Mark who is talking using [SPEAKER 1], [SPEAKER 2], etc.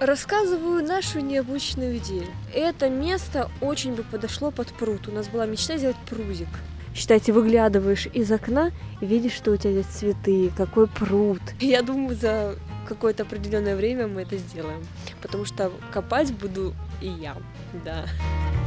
[SPEAKER 1] Рассказываю нашу необычную идею. Это место очень бы подошло под пруд. У нас была мечта сделать прудик. Считайте, выглядываешь из окна и видишь, что у тебя здесь цветы, какой пруд. Я думаю, за какое-то определенное время мы это сделаем, потому что копать буду и я, да.